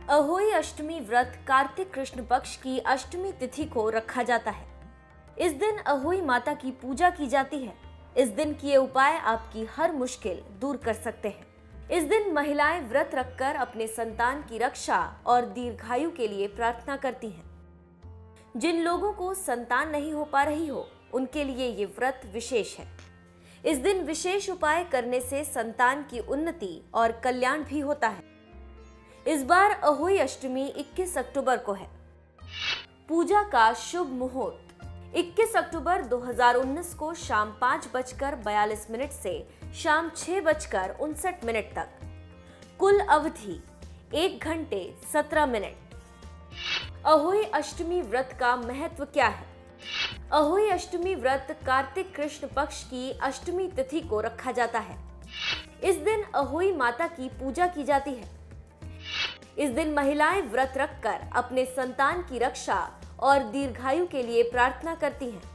अहोई अष्टमी व्रत कार्तिक कृष्ण पक्ष की अष्टमी तिथि को रखा जाता है। इस दिन अहोई माता की पूजा की जाती है। इस दिन किए उपाय आपकी हर मुश्किल दूर कर सकते हैं। इस दिन महिलाएं व्रत रखकर अपने संतान की रक्षा और दीर्घायु के लिए प्रार्थना करती हैं। जिन लोगों को संतान नहीं हो पा रही हो, उनके लिए ये व्रत विशेष है। इस दिन विशेष उपाय करने से संतान की उन्नति और कल्याण भी होता है। इस बार अहोई अष्टमी 21 अक्टूबर को है। पूजा का शुभ मुहूर्त 21 अक्टूबर 2019 को शाम 5:42 से शाम 6:59 तक। कुल अवधि 1 घंटे 17 मिनट। अहोई अष्टमी व्रत का महत्व क्या है? अहोई अष्टमी व्रत कार्तिक कृष्ण पक्ष की अष्टमी तिथि को रखा जाता है। इस दिन अहोई माता की पूजा की जाती है। इस दिन महिलाएं व्रत रखकर अपने संतान की रक्षा और दीर्घायु के लिए प्रार्थना करती हैं।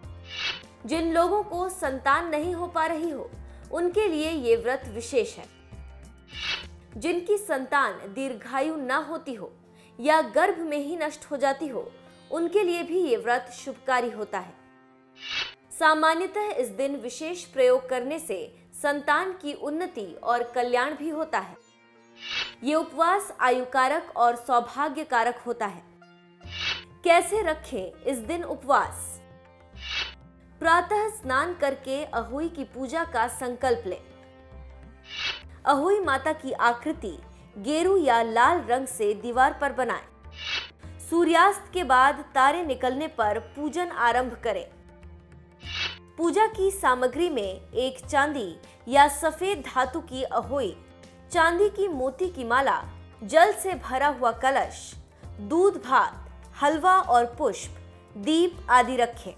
जिन लोगों को संतान नहीं हो पा रही हो, उनके लिए ये व्रत विशेष है। जिनकी संतान दीर्घायु न होती हो या गर्भ में ही नष्ट हो जाती हो, उनके लिए भी ये व्रत शुभकारी होता है। सामान्यतः इस दिन विशेष प्रयोग करने से संतान की उन्नति और कल्याण भी होता है। ये उपवास आयुकारक और सौभाग्य कारक होता है। कैसे रखें इस दिन उपवास? प्रातः स्नान करके अहोई की पूजा का संकल्प लें। अहोई माता की आकृति गेरू या लाल रंग से दीवार पर बनाएं। सूर्यास्त के बाद तारे निकलने पर पूजन आरंभ करें। पूजा की सामग्री में एक चांदी या सफेद धातु की अहोई, चांदी की मोती की माला, जल से भरा हुआ कलश, दूध भात, हलवा और पुष्प, दीप आदि रखें।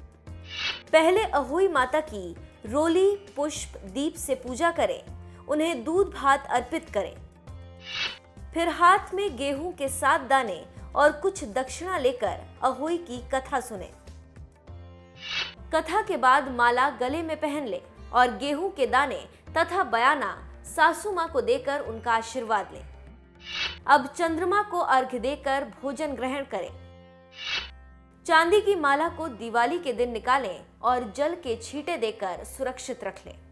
पहले अहोई माता की रोली, पुष्प, दीप से पूजा करें। उन्हें दूध भात अर्पित करें। फिर हाथ में गेहूं के 7 दाने और कुछ दक्षिणा लेकर अहोई की कथा सुने। कथा के बाद माला गले में पहन ले और गेहूं के दाने तथा बयाना सासू मां को देकर उनका आशीर्वाद लें। अब चंद्रमा को अर्घ्य देकर भोजन ग्रहण करें। चांदी की माला को दिवाली के दिन निकालें और जल के छींटे देकर सुरक्षित रख लें।